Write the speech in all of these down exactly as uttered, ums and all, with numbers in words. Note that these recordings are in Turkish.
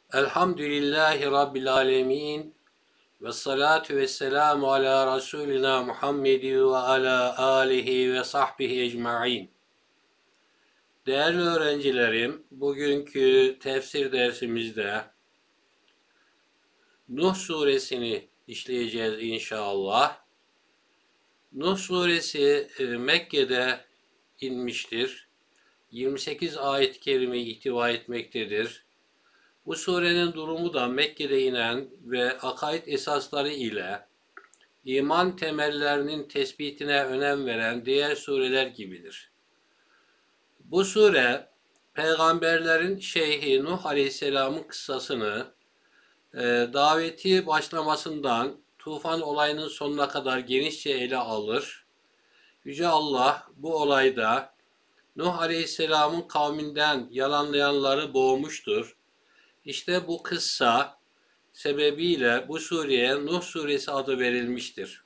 Elhamdülillahi Rabbil alemin. Ve salatu ve selamu ala Resulina Muhammedi ve ala alihi ve sahbihi ecma'in. Değerli öğrencilerim, bugünkü tefsir dersimizde Nuh suresini işleyeceğiz inşallah. Nuh suresi Mekke'de inmiştir. yirmi sekiz ayet-i kerime ihtiva etmektedir. Bu surenin durumu da Mekke'de inen ve akaid esasları ile iman temellerinin tespitine önem veren diğer sureler gibidir. Bu sure, peygamberlerin şeyhi Nuh Aleyhisselam'ın kıssasını e, daveti başlamasından tufan olayının sonuna kadar genişçe ele alır. Yüce Allah bu olayda Nuh Aleyhisselam'ın kavminden yalanlayanları boğmuştur. İşte bu kıssa sebebiyle bu sureye Nuh suresi adı verilmiştir.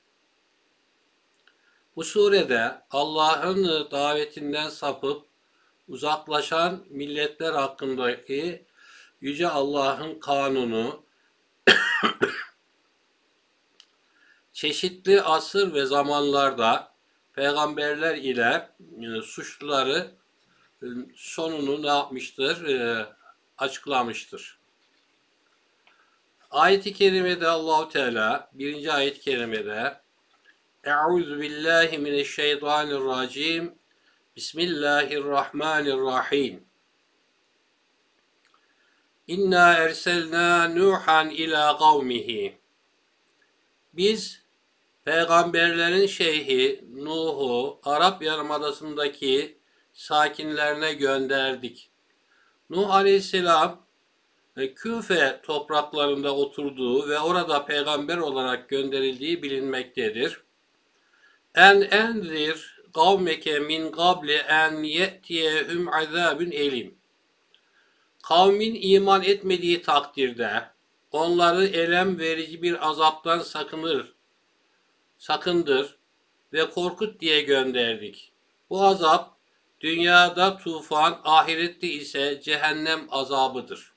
Bu surede Allah'ın davetinden sapıp uzaklaşan milletler hakkındaki Yüce Allah'ın kanunu, çeşitli asır ve zamanlarda peygamberler ile suçluları sonunu ne yapmıştır? Açıklamıştır. Ayet-i kerimede Allahu Teala birinci ayet-i kerimede Euzu billahi mineşşeytanirracim. Bismillahirrahmanirrahim. İnna erselna Nuhan ila kavmihi. Biz peygamberlerin şeyhi Nuh'u Arap Yarımadası'ndaki sakinlerine gönderdik. Nuh Aleyhisselam Küfe topraklarında oturduğu ve orada peygamber olarak gönderildiği bilinmektedir. En enzir kavmeke min qabli en ye'tiyehum azabun elim. Kavmin iman etmediği takdirde onları elem verici bir azaptan sakınır, sakındır ve korkut diye gönderdik. Bu azap dünyada tufan, ahirette ise cehennem azabıdır.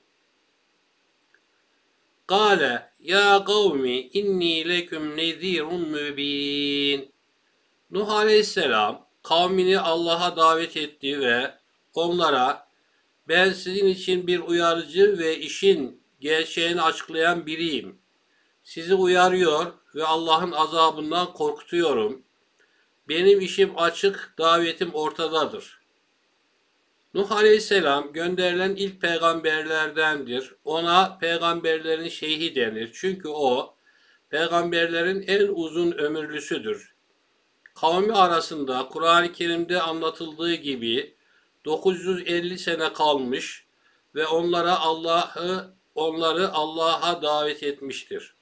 Kâle ya kavmi inni leküm nezîrun mübîn. Nuh Aleyhisselam kavmini Allah'a davet etti ve onlara ben sizin için bir uyarıcı ve işin gerçeğini açıklayan biriyim. Sizi uyarıyor ve Allah'ın azabından korkutuyorum. Benim işim açık, davetim ortadadır. Nuh Aleyhisselam gönderilen ilk peygamberlerdendir. Ona peygamberlerin şeyhi denir. Çünkü o peygamberlerin en uzun ömürlüsüdür. Kavmi arasında Kur'an-ı Kerim'de anlatıldığı gibi dokuz yüz elli sene kalmış ve onlara Allah'ı onları Allah'a davet etmiştir.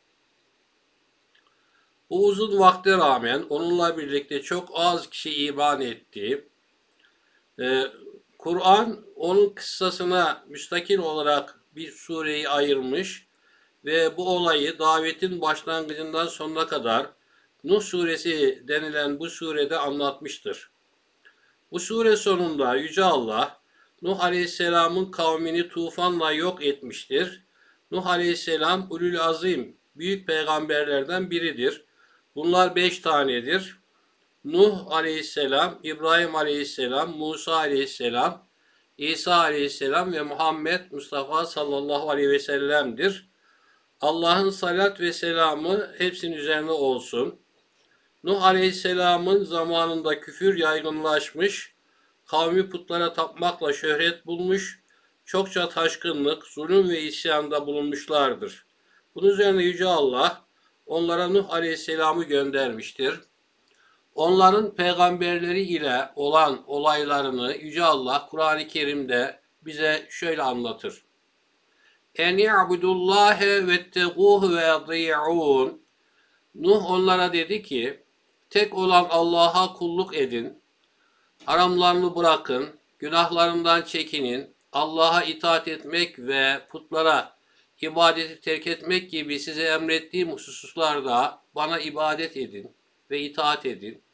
Bu uzun vakte rağmen onunla birlikte çok az kişi iman etti. Ee, Kur'an onun kıssasına müstakil olarak bir sureyi ayırmış ve bu olayı davetin başlangıcından sonuna kadar Nuh suresi denilen bu surede anlatmıştır. Bu sure sonunda Yüce Allah Nuh Aleyhisselam'ın kavmini tufanla yok etmiştir. Nuh Aleyhisselam ulul azim büyük peygamberlerden biridir. Bunlar beş tanedir. Nuh Aleyhisselam, İbrahim Aleyhisselam, Musa Aleyhisselam, İsa Aleyhisselam ve Muhammed Mustafa sallallahu aleyhi ve sellem'dir. Allah'ın salat ve selamı hepsinin üzerine olsun. Nuh Aleyhisselam'ın zamanında küfür yaygınlaşmış, kavmi putlara tapmakla şöhret bulmuş, çokça taşkınlık, zulüm ve isyanda bulunmuşlardır. Bunun üzerine Yüce Allah onlara Nuh Aleyhisselam'ı göndermiştir. Onların peygamberleri ile olan olaylarını Yüce Allah Kur'an-ı Kerim'de bize şöyle anlatır. En ya'budullâhe vettegûhu ve yadî'ûn. Nuh onlara dedi ki, tek olan Allah'a kulluk edin, haramlarını bırakın, günahlarından çekinin, Allah'a itaat etmek ve putlara ibadeti terk etmek gibi size emrettiğim hususlarda bana ibadet edin ve itaat edin.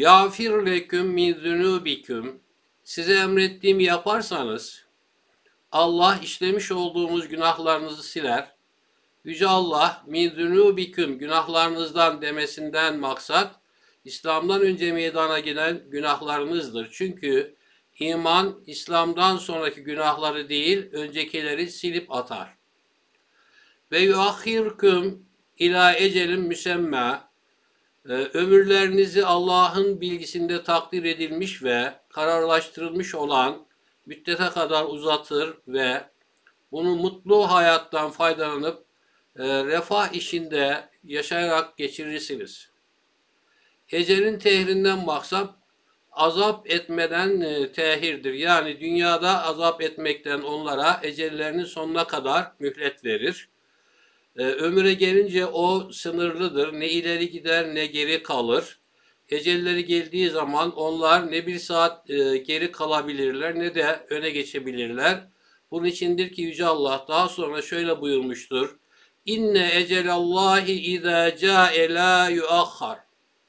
Yâfir leküm min zunûbiküm. Size emrettiğimi yaparsanız Allah işlemiş olduğumuz günahlarınızı siler. Yüce Allah min zunubiküm günahlarınızdan demesinden maksat İslam'dan önce meydana gelen günahlarınızdır. Çünkü iman İslam'dan sonraki günahları değil öncekileri silip atar. Ve yuahhirküm ila ecelin müsemma ömürlerinizi Allah'ın bilgisinde takdir edilmiş ve kararlaştırılmış olan müddete kadar uzatır ve bunu mutlu hayattan faydalanıp e, refah içinde yaşayarak geçirirsiniz. Ecelin tehrinden maksat azap etmeden e, tehirdir. Yani dünyada azap etmekten onlara ecellerinin sonuna kadar mühlet verir. E, ömüre gelince o sınırlıdır. Ne ileri gider ne geri kalır. Ecelleri geldiği zaman onlar ne bir saat e, geri kalabilirler ne de öne geçebilirler. Bunun içindir ki Yüce Allah daha sonra şöyle buyurmuştur. İnne ecelallahi izâ câe lâ yuakhar.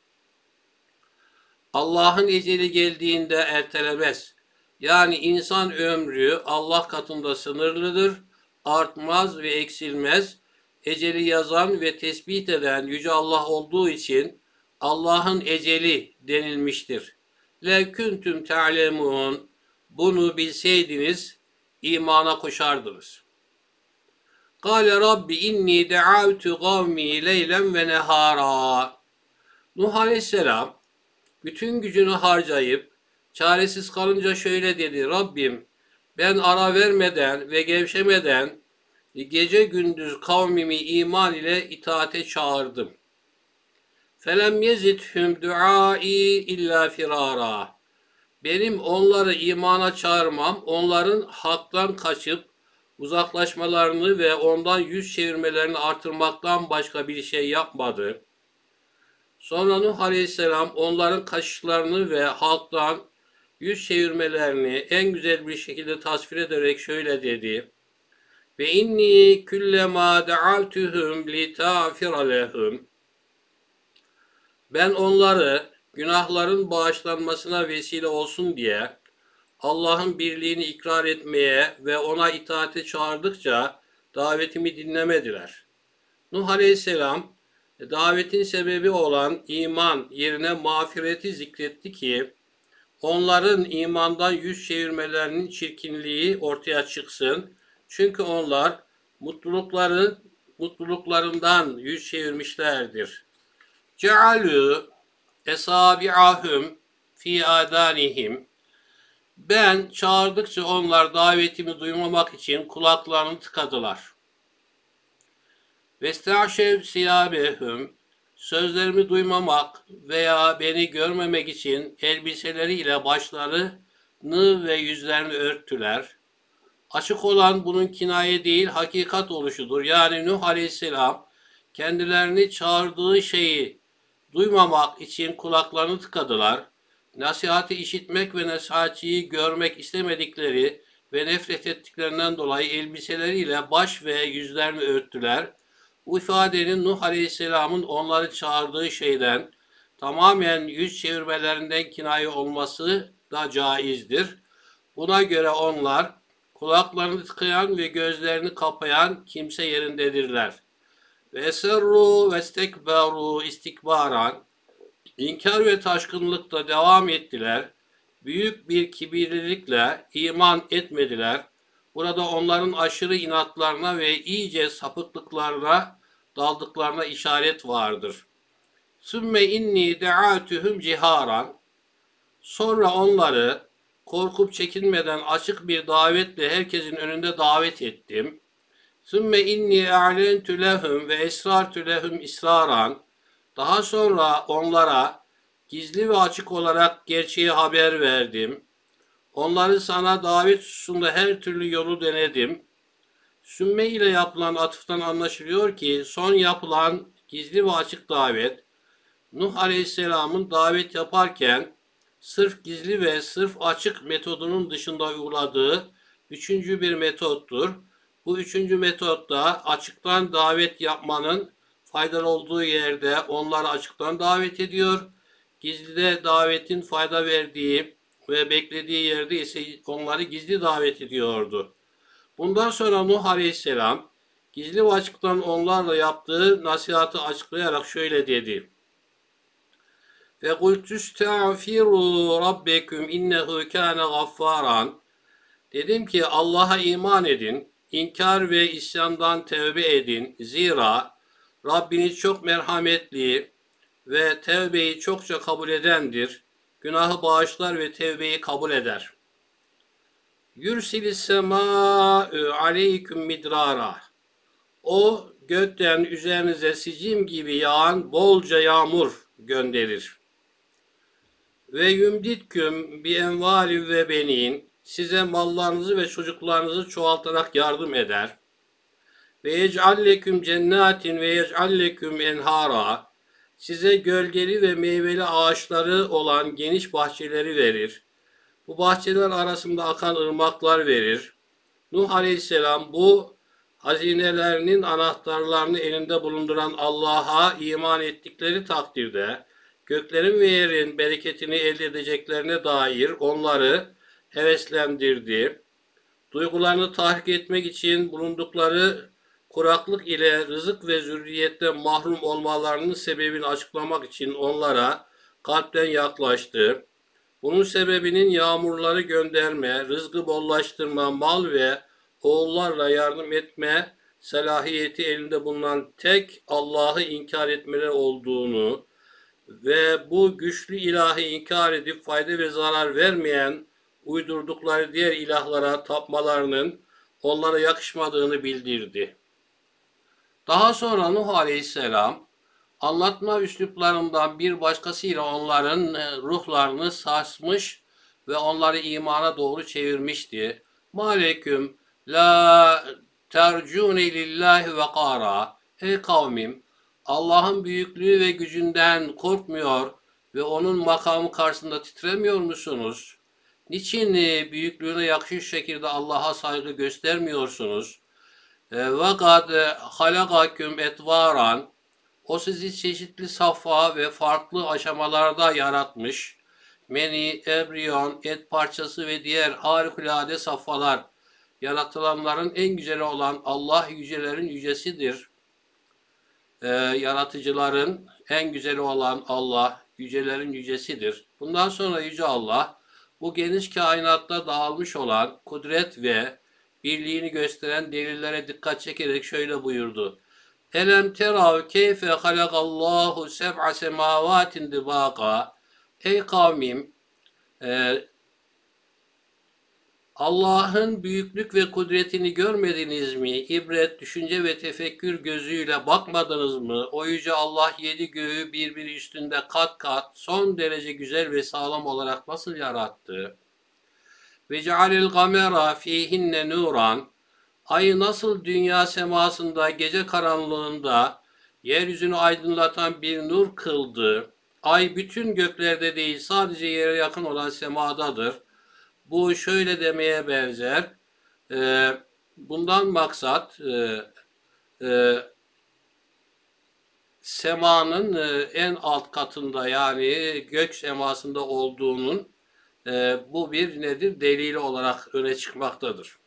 Allah'ın eceli geldiğinde ertelemez. Yani insan ömrü Allah katında sınırlıdır, artmaz ve eksilmez. Eceli yazan ve tespit eden Yüce Allah olduğu için Allah'ın eceli denilmiştir. Lev kuntum ta'lemun. Bunu bilseydiniz imana koşardınız. Kâle Rabbi inni de'avtu kavmi leylen ve nehara. Nuh Aleyhisselam bütün gücünü harcayıp çaresiz kalınca şöyle dedi. Rabbim ben ara vermeden ve gevşemeden gece gündüz kavmimi iman ile itaate çağırdım. Felem yezidhum duai illa firara. Benim onları imana çağırmam, onların haktan kaçıp uzaklaşmalarını ve ondan yüz çevirmelerini artırmaktan başka bir şey yapmadı. Sonra Nuh Aleyhisselam onların kaçışlarını ve halktan yüz çevirmelerini en güzel bir şekilde tasvir ederek şöyle dedi. Ve inni kullema da'avtuhum li ta'fira lehum. Ben onları günahların bağışlanmasına vesile olsun diye Allah'ın birliğini ikrar etmeye ve ona itaate çağırdıkça davetimi dinlemediler. Nuh Aleyhisselam davetin sebebi olan iman yerine mağfireti zikretti ki onların imandan yüz çevirmelerinin çirkinliği ortaya çıksın. Çünkü onlar mutlulukların mutluluklarından yüz çevirmişlerdir. Cealü esabi'ahum fi adanihim. Ben çağırdıkça onlar davetimi duymamak için kulaklarını tıkadılar. Vesta'şev siyabehum. Sözlerimi duymamak veya beni görmemek için elbiseleriyle başlarını ve yüzlerini örttüler. Açık olan bunun kinaye değil hakikat oluşudur. Yani Nuh Aleyhisselam kendilerini çağırdığı şeyi duymamak için kulaklarını tıkadılar. Nasihati işitmek ve nasihatçiyi görmek istemedikleri ve nefret ettiklerinden dolayı elbiseleriyle baş ve yüzlerini örttüler. Bu ifadenin Nuh Aleyhisselam'ın onları çağırdığı şeyden tamamen yüz çevirmelerinden kinaye olması da caizdir. Buna göre onlar kulaklarını tıkayan ve gözlerini kapayan kimse yerindedirler. Ve eserru ve istekbaru istikbaran. İnkar ve taşkınlıkta devam ettiler. Büyük bir kibirlilikle iman etmediler. Burada onların aşırı inatlarına ve iyice sapıklıklarına daldıklarına işaret vardır. Sümme inni de'atuhum ciharan. Sonra onları korkup çekinmeden açık bir davetle herkesin önünde davet ettim. Sümme inni a'lentu lehum ve esrartu lehum israran. Daha sonra onlara gizli ve açık olarak gerçeği haber verdim. Onları sana davet hususunda her türlü yolu denedim. Sümme ile yapılan atıftan anlaşılıyor ki son yapılan gizli ve açık davet, Nuh Aleyhisselam'ın davet yaparken sırf gizli ve sırf açık metodunun dışında uyguladığı üçüncü bir metottur. Bu üçüncü metotta açıktan davet yapmanın faydalı olduğu yerde onları açıktan davet ediyor. Gizlide davetin fayda verdiği ve beklediği yerde ise onları gizli davet ediyordu. Bundan sonra Nuh Aleyhisselam gizli ve açıktan onlarla yaptığı nasihatı açıklayarak şöyle dedi. Ve kultu estağfiru rabbekum innehu kana gaffaran. Dedim ki Allah'a iman edin, inkar ve isyandan tevbe edin. Zira Rabbiniz çok merhametli ve tevbeyi çokça kabul edendir. Günahı bağışlar ve tevbeyi kabul eder. Yursilis semâ'ü aleyküm midrara. O gökten üzerinize sicim gibi yağan bolca yağmur gönderir. Ve yumditküm bi envalin ve benin. Size mallarınızı ve çocuklarınızı çoğaltarak yardım eder. Ve yec'alleküm cennetin ve yec'alleküm enhara. Size gölgeli ve meyveli ağaçları olan geniş bahçeleri verir. Bu bahçeler arasında akan ırmaklar verir. Nuh Aleyhisselam bu hazinelerinin anahtarlarını elinde bulunduran Allah'a iman ettikleri takdirde göklerin ve yerin bereketini elde edeceklerine dair onları heveslendirdi. Duygularını tahrik etmek için bulundukları kuraklık ile rızık ve zürriyette mahrum olmalarının sebebini açıklamak için onlara kalpten yaklaştı. Bunun sebebinin yağmurları gönderme, rızkı bollaştırma, mal ve oğullarla yardım etme selahiyeti elinde bulunan tek Allah'ı inkar etmeleri olduğunu ve bu güçlü ilahı inkar edip fayda ve zarar vermeyen uydurdukları diğer ilahlara tapmalarının onlara yakışmadığını bildirdi. Daha sonra Nuh Aleyhisselam anlatma üsluplarından bir başkasıyla onların ruhlarını sarsmış ve onları imana doğru çevirmişti. Maleküm la tercune lillahi ve kara. Ey kavmim, Allah'ın büyüklüğü ve gücünden korkmuyor ve onun makamı karşısında titremiyor musunuz? Niçin büyüklüğüne yakışır şekilde Allah'a saygı göstermiyorsunuz? Ve kad halakaküm etvaran. O sizi çeşitli safha ve farklı aşamalarda yaratmış. Meni, embriyon, et parçası ve diğer harikulade safhalar. Yaratılanların en güzeli olan Allah yücelerin yücesidir. Ee, yaratıcıların en güzeli olan Allah yücelerin yücesidir. Bundan sonra Yüce Allah bu geniş kainatta dağılmış olan kudret ve birliğini gösteren delillere dikkat çekerek şöyle buyurdu. Elem terav keyfe halakallahu seb'a semavatin dibaka. Ey kavmim, e, Allah'ın büyüklük ve kudretini görmediniz mi? İbret, düşünce ve tefekkür gözüyle bakmadınız mı? O yüce Allah yedi göğü birbiri üstünde kat kat son derece güzel ve sağlam olarak nasıl yarattı? Ve cealil gamera fihinne nuran. Ayı nasıl dünya semasında gece karanlığında yeryüzünü aydınlatan bir nur kıldı. Ay bütün göklerde değil sadece yere yakın olan semadadır. Bu şöyle demeye benzer. E, bundan maksat e, e, semanın e, en alt katında yani gök semasında olduğunun e, bu bir nedir? Delili olarak öne çıkmaktadır.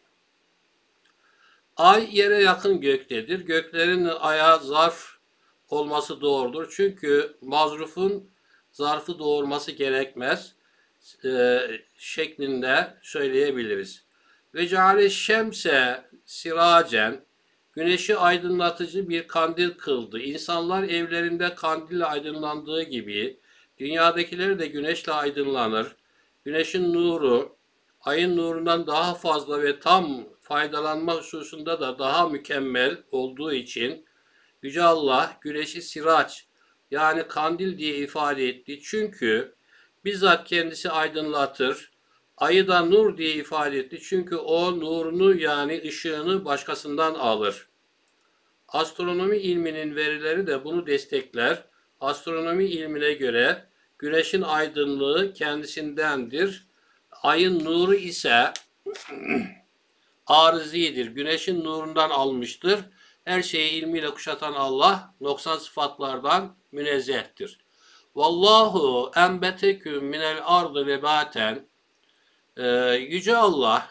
Ay yere yakın göktedir. Göklerin aya zarf olması doğrudur. Çünkü mazrufun zarfı doğurması gerekmez e, şeklinde söyleyebiliriz. Ve ceale şemse siracen, güneşi aydınlatıcı bir kandil kıldı. İnsanlar evlerinde kandille aydınlandığı gibi dünyadakiler de güneşle aydınlanır. Güneşin nuru ayın nurundan daha fazla ve tam faydalanma hususunda da daha mükemmel olduğu için Yüce Allah güneşi siraç yani kandil diye ifade etti. Çünkü bizzat kendisi aydınlatır. Ayı da nur diye ifade etti. Çünkü o nurunu yani ışığını başkasından alır. Astronomi ilminin verileri de bunu destekler. Astronomi ilmine göre güneşin aydınlığı kendisindendir. Ayın nuru ise arızidir. Güneşin nurundan almıştır. Her şeyi ilmiyle kuşatan Allah noksan sıfatlardan münezzehtir. Vallahu enbeteküm minel ardı lebaten. Yüce Allah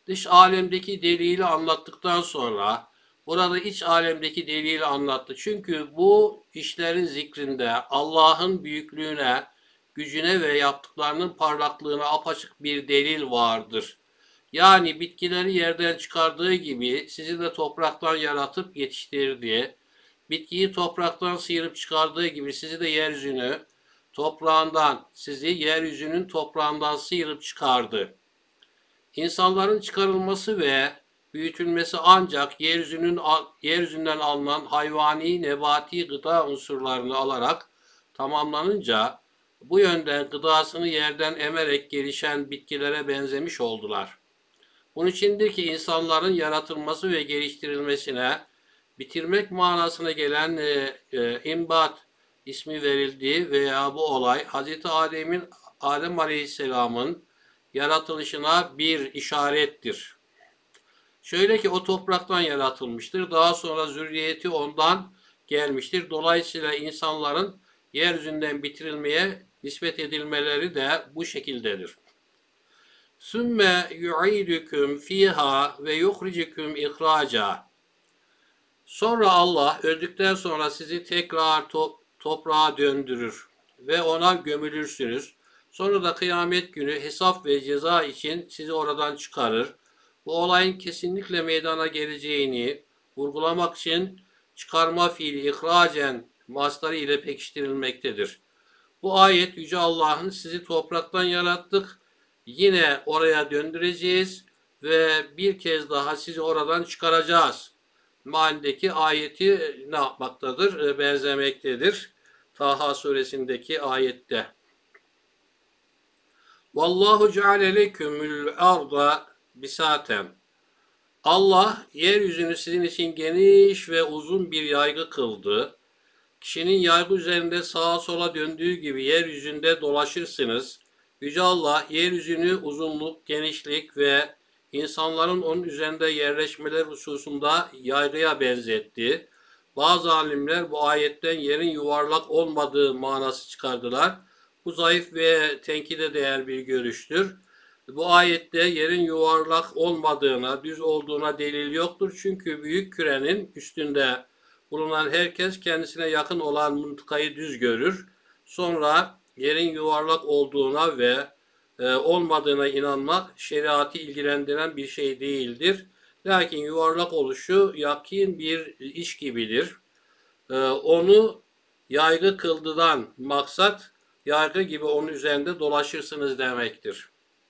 Dış alemdeki delili anlattıktan sonra burada iç alemdeki delili anlattı. Çünkü bu işlerin zikrinde Allah'ın büyüklüğüne, gücüne ve yaptıklarının parlaklığına apaçık bir delil vardır. Yani bitkileri yerden çıkardığı gibi sizi de topraktan yaratıp yetiştirdi. Bitkiyi topraktan sıyırıp çıkardığı gibi sizi de yeryüzünü toprağından, sizi yeryüzünün toprağından sıyırıp çıkardı. İnsanların çıkarılması ve büyütülmesi ancak yeryüzünün yeryüzünden alınan hayvani, nebati gıda unsurlarını alarak tamamlanınca bu yönden gıdasını yerden emerek gelişen bitkilere benzemiş oldular. Bunun içindir ki insanların yaratılması ve geliştirilmesine bitirmek manasına gelen e, e, imbat ismi verildiği veya bu olay Hz. Adem'in Adem Aleyhisselam'ın yaratılışına bir işarettir. Şöyle ki o topraktan yaratılmıştır. Daha sonra zürriyeti ondan gelmiştir. Dolayısıyla insanların yeryüzünden bitirilmeye nispet edilmeleri de bu şekildedir. Sümme yu'idüküm fiha ve yuhricüküm ihraca. Sonra Allah öldükten sonra sizi tekrar to toprağa döndürür ve ona gömülürsünüz. Sonra da kıyamet günü hesap ve ceza için sizi oradan çıkarır. Bu olayın kesinlikle meydana geleceğini vurgulamak için çıkarma fiili ihracen mastarı ile pekiştirilmektedir. Bu ayet Yüce Allah'ın sizi topraktan yarattık, yine oraya döndüreceğiz ve bir kez daha sizi oradan çıkaracağız manideki ayeti ne yapmaktadır? Benzemektedir. Taha suresindeki ayette. Vallahu ceale lekümül arda bisaten. Allah yeryüzünü sizin için geniş ve uzun bir yaygı kıldı. Kişinin yaygı üzerinde sağa sola döndüğü gibi yeryüzünde dolaşırsınız. Yüce Allah yeryüzünü uzunluk, genişlik ve insanların onun üzerinde yerleşmeler hususunda yaygıya benzetti. Bazı alimler bu ayetten yerin yuvarlak olmadığı manası çıkardılar. Bu zayıf ve tenkide değer bir görüştür. Bu ayette yerin yuvarlak olmadığına, düz olduğuna delil yoktur. Çünkü büyük kürenin üstünde bulunan herkes kendisine yakın olan mıntıkayı düz görür. Sonra yerin yuvarlak olduğuna ve e, olmadığına inanmak şeriatı ilgilendiren bir şey değildir. Lakin yuvarlak oluşu yakin bir iş gibidir. E, onu yaygı kıldıdan maksat yaygı gibi onun üzerinde dolaşırsınız demektir.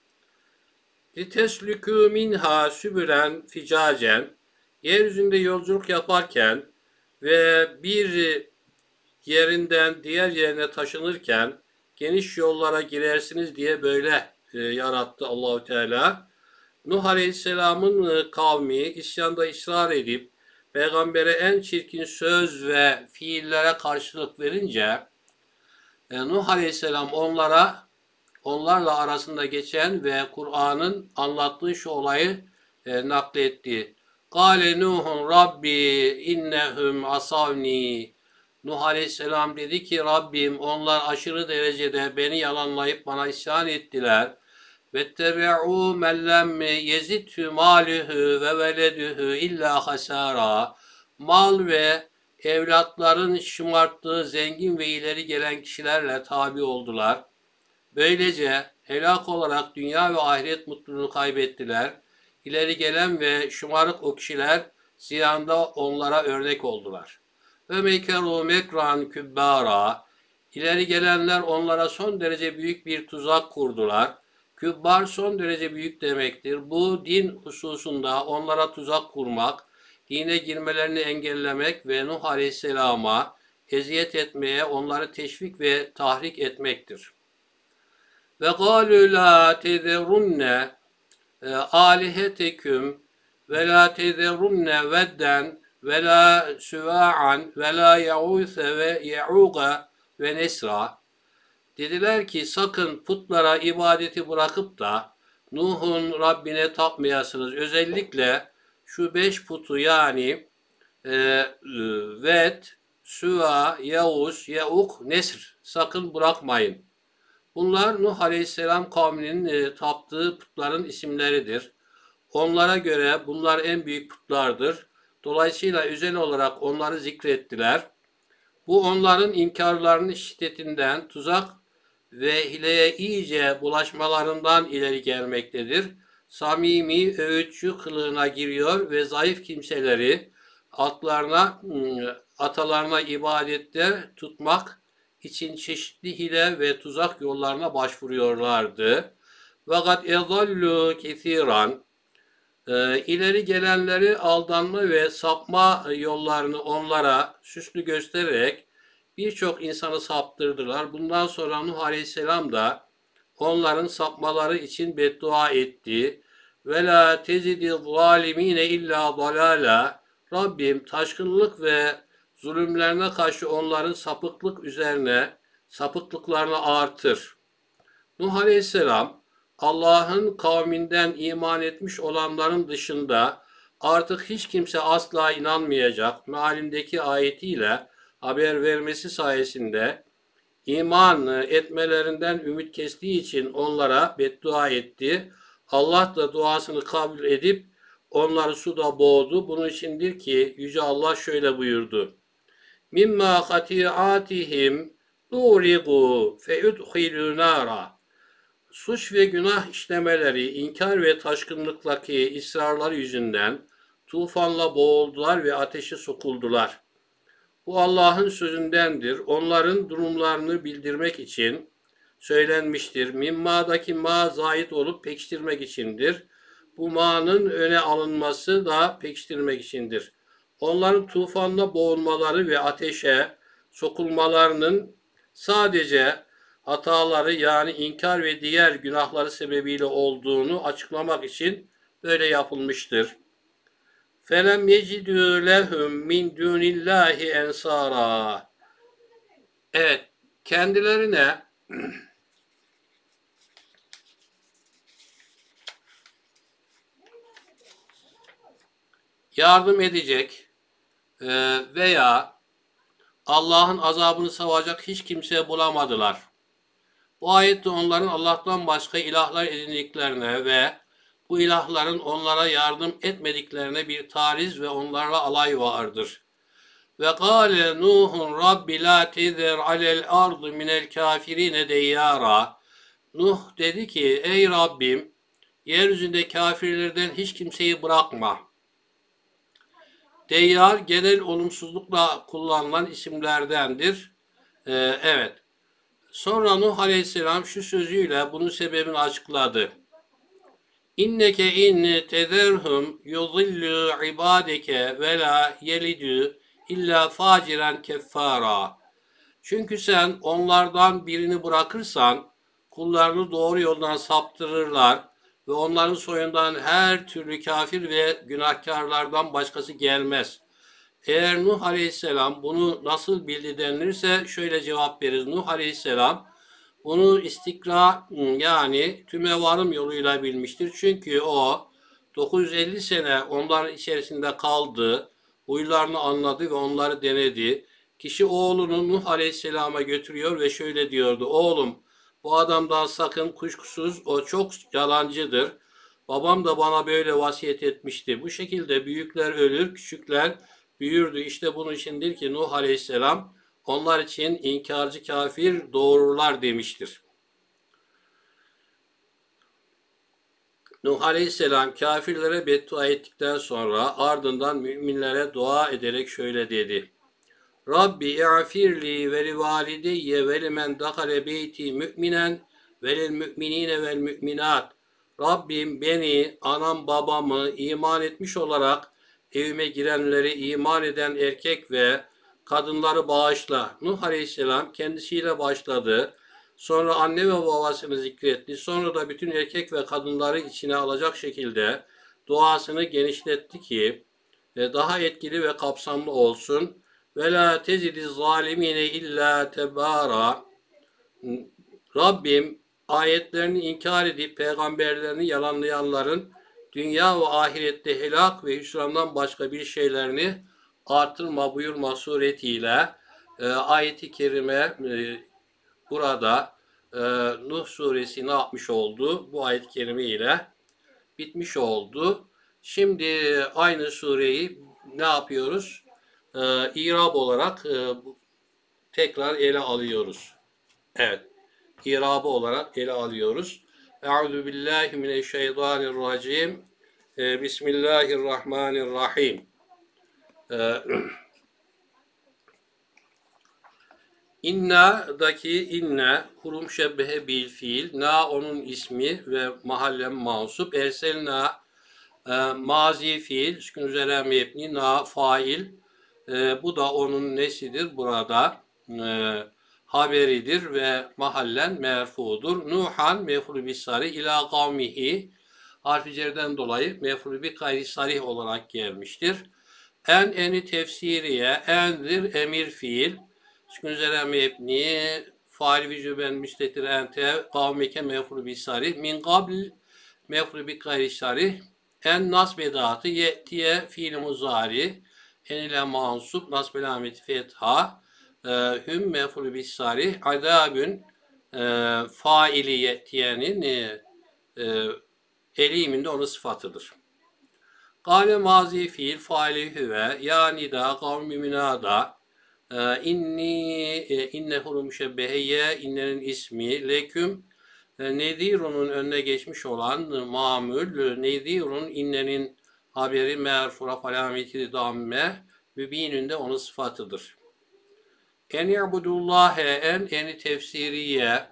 لِتَسْلُكُوا مِنْهَا سُبُلًا فِجَاجًا. Yeryüzünde yolculuk yaparken ve bir yerinden diğer yerine taşınırken geniş yollara girersiniz diye böyle e, yarattı Allahu Teala. Nuh Aleyhisselam'ın e, kavmi isyanda ısrar edip peygambere en çirkin söz ve fiillere karşılık verince e, Nuh Aleyhisselam onlara onlarla arasında geçen ve Kur'an'ın anlattığı şu olayı e, nakletti. Kâle Nuhun Rabbi innehum asavni. Nuh Aleyhisselam dedi ki Rabbim onlar aşırı derecede beni yalanlayıp bana isyan ettiler. Vettebe'û men lem yezidhü mâlühü ve veledühü illa hasâra. Mal ve evlatların şımarttığı zengin ve ileri gelen kişilerle tabi oldular. Böylece helak olarak dünya ve ahiret mutluluğunu kaybettiler. İleri gelen ve şımarık o kişiler ziyanda onlara örnek oldular. Ve mekeru mekran kübbara. İleri gelenler onlara son derece büyük bir tuzak kurdular. Kübbar son derece büyük demektir. Bu din hususunda onlara tuzak kurmak, dine girmelerini engellemek ve Nuh Aleyhisselam'a eziyet etmeye onları teşvik ve tahrik etmektir. Ve gâlû lâ tezerunne âliheteküm ve lâ tezerunne vedden ve lâ süvâ'an ve lâ ye'ûse ve ye'ûga ve nesra. Dediler ki sakın putlara ibadeti bırakıp da Nuh'un Rabbine tapmayasınız. Özellikle şu beş putu yani e, Ved, Süva, Yavuz, Ye'uk, Nesr sakın bırakmayın. Bunlar Nuh Aleyhisselam kavminin e, taptığı putların isimleridir. Onlara göre bunlar en büyük putlardır. Dolayısıyla özel olarak onları zikrettiler. Bu onların inkarlarının şiddetinden, tuzak ve hileye iyice bulaşmalarından ileri gelmektedir. Samimi öğütçü kılığına giriyor ve zayıf kimseleri atlarına, atalarına ibadette tutmak için çeşitli hile ve tuzak yollarına başvuruyorlardı. Fakat ezallu kesiran, e, ileri gelenleri aldanma ve sapma yollarını onlara süslü göstererek birçok insanı saptırdılar. Bundan sonra Nuh Aleyhisselam da onların sapmaları için beddua etti. Ve la tezidi zalimine illa dalala. Rabbim taşkınlık ve zulümlerine karşı onların sapıklık üzerine sapıklıklarını artır. Nuh Aleyhisselam Allah'ın kavminden iman etmiş olanların dışında artık hiç kimse asla inanmayacak mealindeki ayetiyle haber vermesi sayesinde iman etmelerinden ümit kestiği için onlara beddua etti. Allah da duasını kabul edip onları suda boğdu. Bunun içindir ki Yüce Allah şöyle buyurdu. Mimma hatiatihim nurigu feudhilu nara. Suç ve günah işlemeleri, inkar ve taşkınlıktaki ısrarları yüzünden tufanla boğuldular ve ateşe sokuldular. Bu Allah'ın sözündendir. Onların durumlarını bildirmek için söylenmiştir. Mimma'daki ma zait olup pekiştirmek içindir. Bu ma'nın öne alınması da pekiştirmek içindir. Onların tufanla boğulmaları ve ateşe sokulmalarının sadece hataları yani inkar ve diğer günahları sebebiyle olduğunu açıklamak için böyle yapılmıştır. Felem yecidü lehum min dunillahi ensara. Evet, kendilerine yardım edecek veya Allah'ın azabını savacak hiç kimse bulamadılar. Bu ayette onların Allah'tan başka ilahlar edindiklerine ve bu ilahların onlara yardım etmediklerine bir tariz ve onlarla alay vardır. Ve kâle Nuhun Rabbi la tezer alel ardı minel kafirine deyyara. Nuh dedi ki ey Rabbim yeryüzünde kafirlerden hiç kimseyi bırakma. Deyyar genel olumsuzlukla kullanılan isimlerdendir. Ee, evet. Sonra Nuh Aleyhisselam şu sözüyle bunun sebebini açıkladı. İnneke in tezerhum yudillu ibadeke ve la yelidu illa faciren keffara. Çünkü sen onlardan birini bırakırsan kullarını doğru yoldan saptırırlar ve onların soyundan her türlü kafir ve günahkarlardan başkası gelmez. Eğer Nuh Aleyhisselam bunu nasıl bildi denilirse şöyle cevap veririz. Nuh Aleyhisselam bunu istikra yani tümevarım yoluyla bilmiştir. Çünkü o dokuz yüz elli sene onların içerisinde kaldı, huylarını anladı ve onları denedi. Kişi oğlunu Nuh Aleyhisselam'a götürüyor ve şöyle diyordu. Oğlum bu adamdan sakın kuşkusuz o çok yalancıdır. Babam da bana böyle vasiyet etmişti. Bu şekilde büyükler ölür, küçükler büyürdü. İşte bunun içindir ki Nuh Aleyhisselam onlar için inkarcı kafir doğururlar demiştir. Nuh Aleyhisselam kafirlere beddua ettikten sonra ardından müminlere dua ederek şöyle dedi. Rabbi i'firli ve li valideyye ve limen dakale beyti müminen ve lil müminine vel müminat. Rabbim beni, anam babamı iman etmiş olarak evime girenleri iman eden erkek ve kadınları bağışla. Nuh Aleyhisselam kendisiyle başladı. Sonra anne ve babasını zikretti. Sonra da bütün erkek ve kadınları içine alacak şekilde duasını genişletti ki daha etkili ve kapsamlı olsun. Ve la tezidi zalimine illa tebara. Rabbim ayetlerini inkar edip peygamberlerini yalanlayanların dünya ve ahirette helak ve hüsrandan başka bir şeylerini artırma buyurma suretiyle e, ayeti kerime e, burada e, Nuh suresi ne yapmış oldu? Bu ayet-i kerime ile bitmiş oldu. Şimdi aynı sureyi ne yapıyoruz? Ee, İrab olarak e, tekrar ele alıyoruz. Evet. İrabı olarak ele alıyoruz. Euzu billahi mineşşeytanirracim. Ee, Bismillahirrahmanirrahim. Ee, İnna'daki inne hurum şebbehe bil fiil. Na onun ismi ve mahallem mansup. Erselna e, mazi fiil. Sükun üzere mebni. Na fail. E, bu da onun nesidir burada? E, haberidir ve mahallen merfudur. Nuhan mef'ulü bis sarih ila kavmihi. Harfi cerden dolayı mef'ulü bi gayri sarih olarak gelmiştir. En eni tefsiriye endir emir fiil. Sükun üzere mebni fail vücuben müstetir ente kavmike mef'ulü bis sarih min qabl mef'ulü bi gayri sarih en nasb edatı ye'tiye fiil muzari en ile mansup nasb alameti fetha e, hüm mef'ulü bis sarih adabün e, faili ye'tiyenin e, e, eliminde onun sıfatıdır. Kâle mazi fiil faili hüve ya nida kavmi münada e, inni e, innehu müşebbeheye innenin ismi leküm e, nedirunun önüne geçmiş olan mamül nedirun innenin haberi merfura falameti damme mübinünde onun sıfatıdır. En ya'budullâhe en eni tefsiriye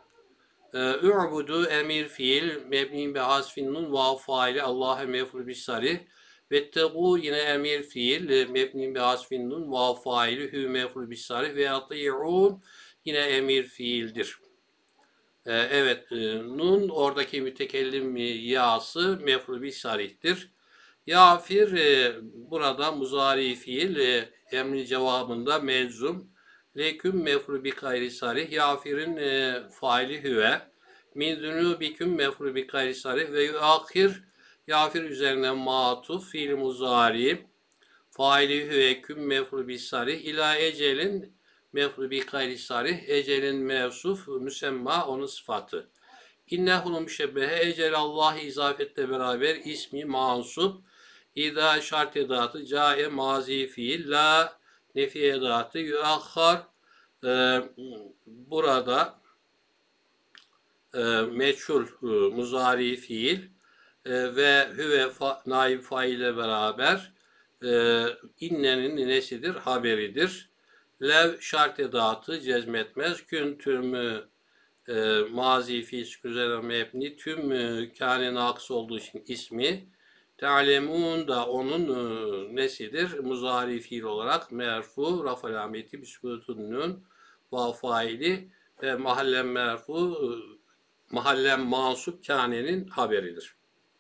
ü'budu emir fiil mebni bi hasfin nun vav faili Allah'e mef'ul bis sarih vettegû yine emir fiil mebni bi hasfin nun vav faili hü mef'ul bis sarih ve ati'ûn yine emir fiildir. Ee, evet e, nun oradaki mütekellim yası mef'ul bis sarihtir. Yafir e, burada muzari fiil e, emri cevabında meczum. Leküm mef'ul bi gayri sarih. Yafirin e, faili hüve. Min zunubiküm mef'ul bi gayri sarih ve yuakhir yafir üzerine matuf fiil muzari. Faili hüve küm mef'ul bi sarih. İla ecelin mef'ul bi gayri sarih. Ecelin mevsuf müsemma onun sıfatı. İnnehul müşebbehe ecel Allah izafetle beraber ismi mansup. İza şart edatı cae mazi fiil la nefi edatı yuakhar e, burada e, meçhul e, muzari fiil e, ve hüve fa, naib fail ile beraber e, innenin nesidir? Haberidir. Lev şart edatı cezmetmez. Küntümü e, mazi fiil üzerine mebni tüm e, kâne nakıs olduğu için ismi te'alemun da onun e, nesidir? Muzari fiil olarak merfu, raf alameti, büsbütün nun, vav faili ve mahallen merfu, e, mahallen mansup kânenin haberidir.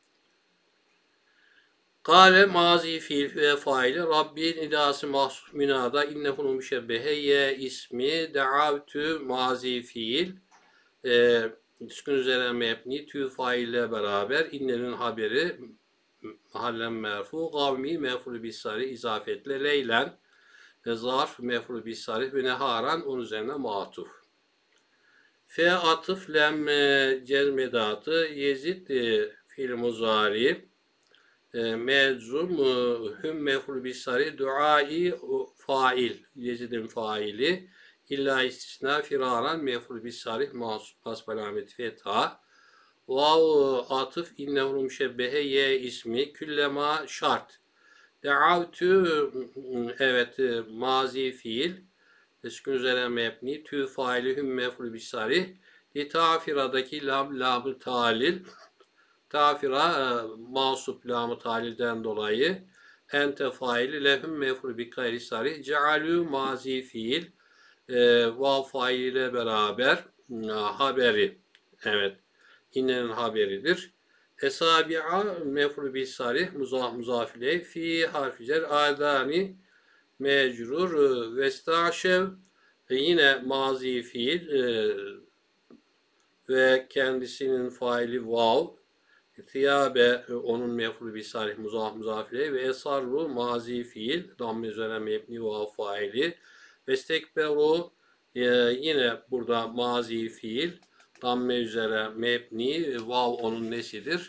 Kale mazi fiil ve faili Rabbin idası mahsus münada innehunu müşebbeheye ismi de'avtü mazi fiil e, sükun üzerine mebni tü faille beraber innenin haberi mahallen merfu, kavmi mef'ul bis sarih izafetle leylen zarf mef'ul bis sarih ve neharan onun üzerine matuf. Fe atıf lem cezmedatı yezid e, fiil muzari e, meczum e, hüm mef'ul bis sarih duai fail yezidin faili illa istisna firaran mef'ul bis sarih nasb alameti fetha. Vav atıf innehu müşebbehe ye ismi küllema şart. De'avtü evet mazi fiil sükun üzerine mebni tü faili hüm mef'ul bis sarih li tafiradaki lam lam talil tafira mansup lam talilden dolayı ente faili lehum mef'ul bi gayri sarih cealü mazi fiil e, vav failiyle beraber haberi evet innenin haberidir. Esabi'a mef'ul bis sarih muzaf muzafile fi harfi cer adani mecrur vestaşev ve yine mazi fiil e, ve kendisinin faili vav tiyabe onun mef'ul bis sarih muzaf muzafile ve esarru mazi fiil damme üzerine mebni vav faili vestekberu e, yine burada mazi fiil damme üzere mebni, vav onun nesidir?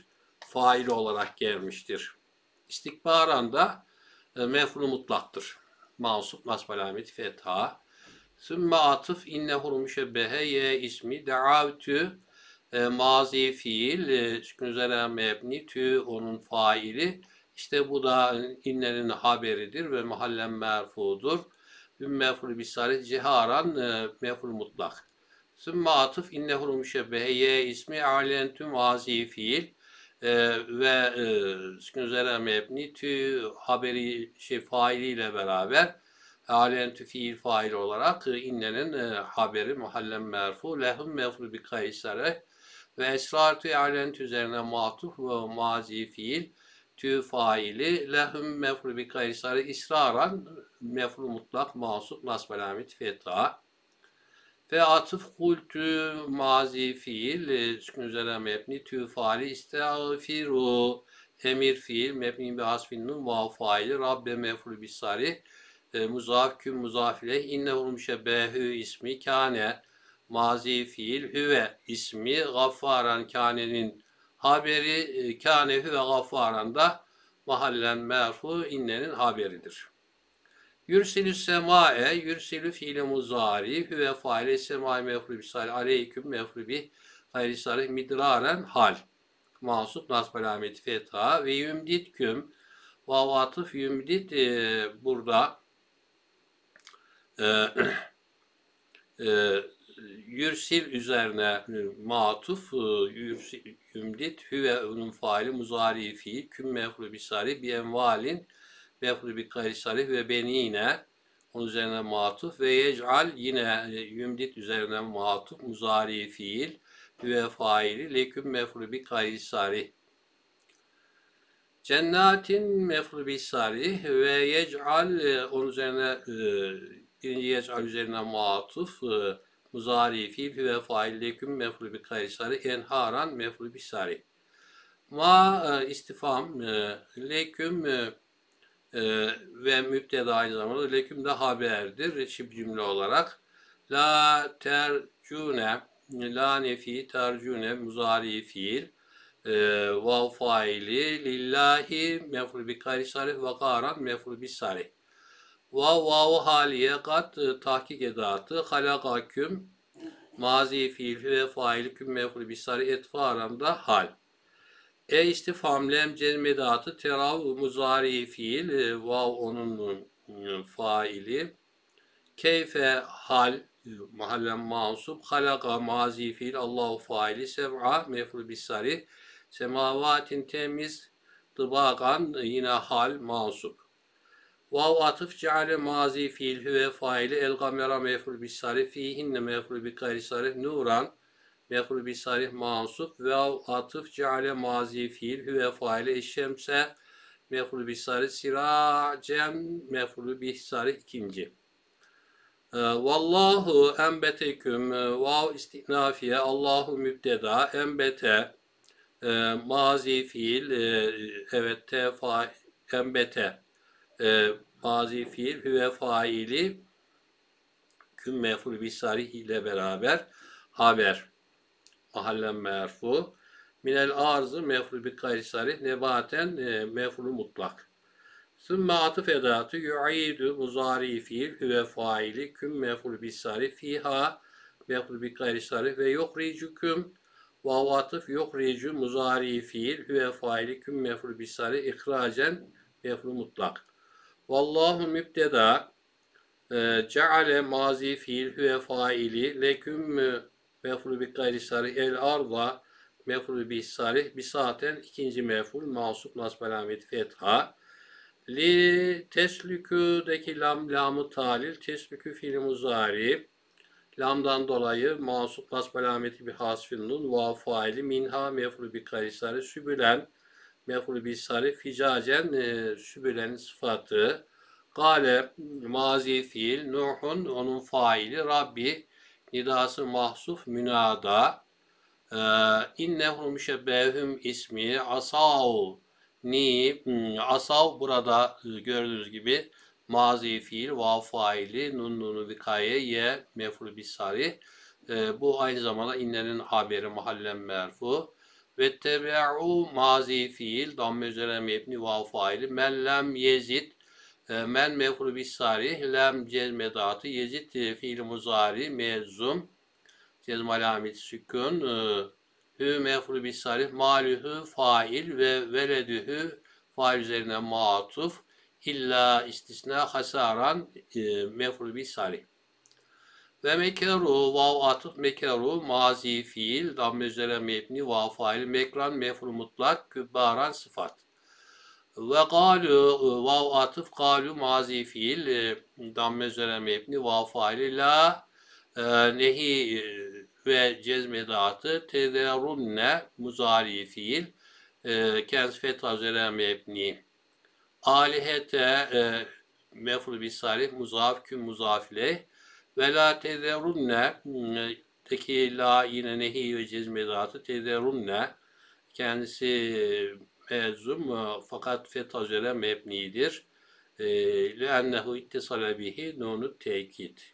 faili olarak gelmiştir. İstikbaran da e, mef'ul mutlaktır. Mansup nasb alameti fetha. Sümme atıf innehul müşebbehe ye ismi da'avtü e, mazi fiil e, sükun üzere mebni tü onun faili. İşte bu da innenin haberidir ve mahallen merfudur. Hüm mef'ul bisarih ciharan e, mef'ul mutlak. Sümme atıf innehul müşebbehe ye ismi alentü mazi fiil e, ve e, sükun üzere mebni tü haberi şey failiyle beraber alentü fiil fail olarak e, innenin e, haberi mahallen merfu lehum mef'ul bi kaysare ve esrartü alentü üzerine matuf ve mazi fiil tü faili lehum mef'ul bi kaysare israran mef'ul mutlak masup nasb alamet fetha ve atıf kultü mazi fiil e, sükun üzerine mebni tü faali istağfiru emir fiil mebni bi hasfin nun vav faili rabbe mef'ul bi sari e, muzaf küm muzafile innehul müşebbehü ismi kâne mazi fiil hüve ismi gaffaran kânenin haberi e, kâne hüve gaffaran da mahallen merfu innenin haberidir. Yürsilü sema'e, yürsilü fiili muzari, hüve faile sema'e mefru bisari, aleyküm mefru bi gayri sarih midraren hal. Mansup nasb alameti fetha ve yümditküm, vav atıf yümdit e, burada e, e, yürsil üzerine e, matuf e, yürsil, yümdit hüve onun faili muzari fiil, küm mefru bisari bi envalin mef'ul bi gayri sarih ve benine onun üzerine matuf ve yec'al yine yümdit üzerine matuf muzari fiil ve faili leküm mef'ul bi gayri sarih. Cennetin mef'ul bi sarih ve yec'al onun üzerine birinci yec'al üzerine matuf muzari fiil ve fail leküm mef'ul bi gayri sarih enharan mef'ul bi sarih. Ma istifam leküm Ee, ve müpteda aynı zamanda leküm de haberdir şib cümle olarak. La tercune, la nefi tercune muzari fiil e, vav faili lillahi mef'ul bi gayri sarih ve garan mef'ul bi sarih. Vav vav haliye kat e, tahkik edatı halakaküm mazi fiil ve faili küm mef'ul bi sarih etfaran da hal. E istifham lem cezmedatı terav muzari fiil e, vav onun e, faili keyfe hal e, mahallen mansup halaka mazi fiil Allahu faili sev'a mef'ul bisari semavatin temiz tıbakan e, yine hal mansup vav atıf ceale mazi fiil hüve faili el gamera mef'ul bisari fihinne mef'ul bi gayri sarih nuran mef'ul bi sarih mansup ve atıf ceale mazi fiil hüve faile eşşemse mef'ul bi sarih siracen mef'ul bi sarih ikinci. E, vallahu embeteküm vav istinafiye Allahu mübdeda embete e, mazi fiil e, evet te fa embete e, mazi fiil hüve faili küm mef'ul bi sarih ile beraber haber mahallen merfu minel arzı mef'ul bi gayri sarih nebaten e, mef'ul mutlak. Sümme atıf edatı yu'idu muzari fiil hüve faili küm mef'ul bi sarih fiha mef'ul bi gayri sarih ve yukhricukum vav atıf yukhricu muzari fiil hüve faili küm mef'ul bi sarih ihracen mef'ul mutlak. Vallahu mübteda e, ceale mazi fiil hüve faili leküm mef'ul bi gayri sarih el arda mef'ul bi sarih bisaten ikinci mef'ul mansup nasb alameti fetha li teslüküdeki lam lamı talil teslükü fiil muzari lamdan dolayı mansup nasb alameti bi hasfin nun vav faili minha mef'ul bi gayri sarih sübülen mef'ul bi sarih ficacen e, sübülenin sıfatı gale mazi fiil nuhun onun faili rabbi nidası mahsuf münada e, innehu müşebbehüm ismi asav ni asav burada e, gördüğünüz gibi mazi fiil vav faili nun nunu vikaye ye mef'ul bisari e, bu aynı zamanda innenin haberi mahallen merfu Ve tebe'u mazi fiil damme üzere mebni vav faili men lem yezid e, men mef'ul bis sarih lem cezmedatı yezid e, fiil muzari mezum cezm alamet sükun e, hü mef'ul bis sarih malühü fail ve veledühü fail üzerine matuf illa istisna hasaran e, mef'ul bis sarih. Ve mekeru vav atıf mekeru mazi fiil damme üzere mebni vav fail mekran mef'ul mutlak kübbaran sıfat. Ve galu vav atıf galu mazi fiil e, damme üzere mebni vav faili la e, nehi e, ve cezmedatı tederunne muzari fiil e, kendisi fetha üzere mebni alihete e, mef'ul bis salih muzaf küm muzafile ve la tederunne e, teki la yine nehi ve cezmedatı tederunne kendisi mezum fakat fetha üzere mebnidir. لِأَنَّهُ اِتِّصَلَ بِهِ nunu tekit.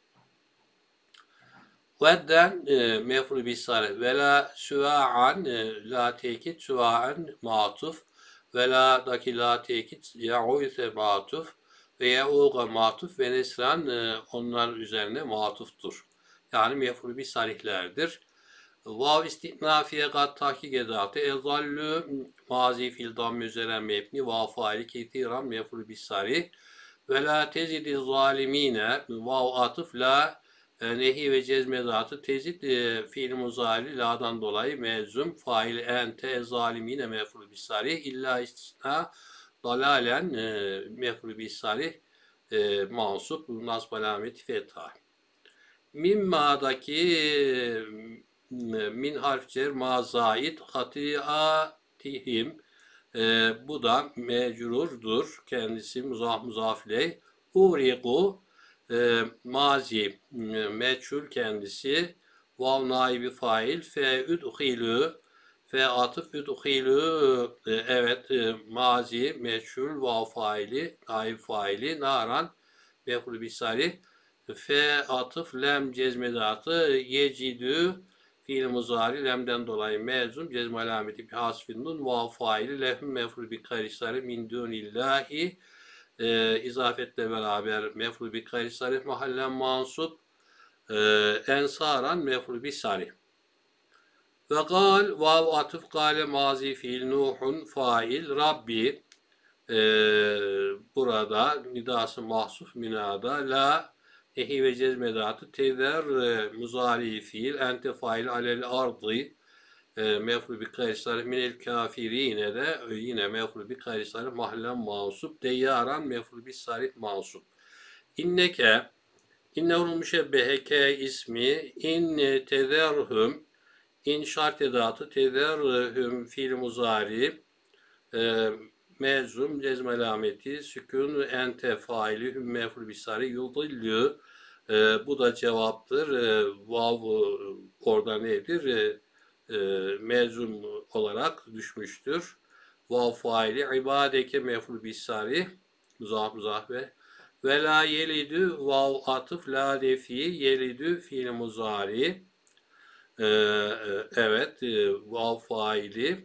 Vedden mef'ul bis-salih ve la süva'an la tekit süva'an matuf ve la daki la tekit ya'uyse matuf ve ya'uga matuf ve nesran onlar üzerine matuftur. Yani mef'ul bis-salihlerdir. Vav istinafiye kat tahkik edatı ezallü mazi fil damme üzere mebni vav faili ketiran mef'ul bis sarih ve la tezidi zalimine vav atıf la e, nehi ve cezm edatı tezid e, fiil muzari la'dan dolayı mezum fail ente zalimine mef'ul bis sarih illa istisna dalalen e, mef'ul bis sarih e, mansup nasb alameti fetha. Mimma'daki min harf cer ma zait hatiatihim e, bu da mecrurdur. Kendisi muzaf muzafiley. Uriku e, mazi e, meçhul kendisi. Vav naibi fail. Fe üdhilü fe atıf üdhilü e, evet e, mazi meçhul vav faili naib faili naran mef'ul bisari fe atıf lem cezmedatı yecidü fiil muzari lemden dolayı mezum cezm alameti bi hasfin nun vav faili lehum mef'ul bi karisari min dunillahi e, izafetle beraber mef'ul bi karisari mahallen mansup e, ensaran mef'ul bi sari. Ve gal vav atıf gale mazi fiil nuhun fail rabbi e, burada nidası mahsuf minada la ehi ve cezmedatı teder e, muzari fiil ente fail alel ardı e, mef'ul bi karisari minel kafirine de e, yine mef'ul bi karisari mahallen mansup deyyaran mef'ul bi sarih mansup. İnneke innehul müşebbehe ke ismi in tederhum in şart edatı tederhum fiil muzari e, mezum cezm alameti sükun ente faili hüm mef'ul bi sarih yudillü e, bu da cevaptır. E, vav orada nedir? E, e, mezum olarak düşmüştür. Vav faili ibadeke mef'ul bis sarih muzaf muzaf ve ve la yelidü vav atıf la defi yelidü fiil muzari e, e, evet e, vav faili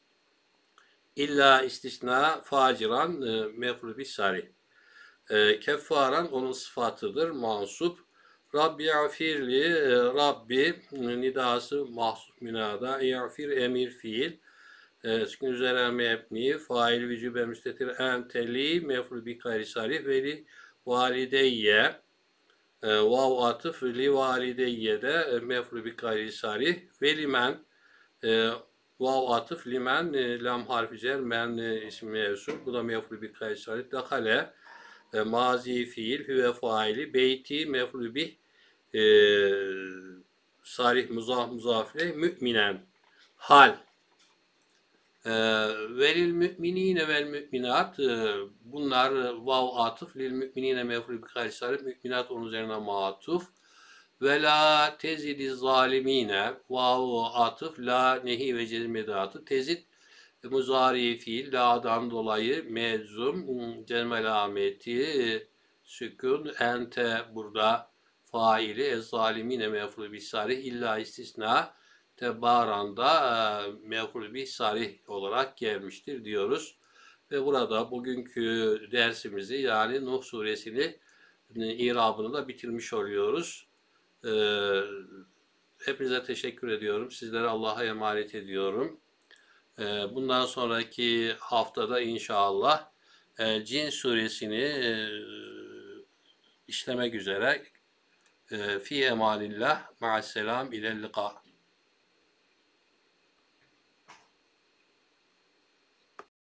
illa istisna faciran e, mef'ul bis sarih e, keffaran onun sıfatıdır mansup. Rabbi afirli e, Rabbi e, nidası mahsus minada i'fir emir fiil e, sükun üzerine mebni fail vücube müstetir enteli mef'ul bi gayri sarih veli valideyye e, vav atıf li valideyye de e, mef'ul bi gayri sarih velimen e, vav atıf limen e, lam harfi cer men e, ismi mevsul bu da mef'ul bi gayri sarih dakale e, mazi fiil hüve faili beyti mef'ul bi e, sarih muzaf muzafile müminen hal e, velil müminine vel müminat e, bunlar vav atıf lil müminine mef'ul bi karisari müminat onun üzerine matuf ve la tezidi zalimine vav atıf la nehi ve cezmedatı tezid muzari fiil la'dan dolayı mezum cezm alameti sükun ente burada faili ez zalimine mef'ul bis sarih illa istisna Tebaran'da e, mevkul bir sarih olarak gelmiştir diyoruz. Ve burada bugünkü dersimizi yani Nuh suresini e, irabını da bitirmiş oluyoruz. E, Hepinize teşekkür ediyorum. Sizlere Allah'a emanet ediyorum. E, bundan sonraki haftada inşallah e, Cin suresini e, işlemek üzere. E, fi emanillah. Ma'asselam. İlel lika.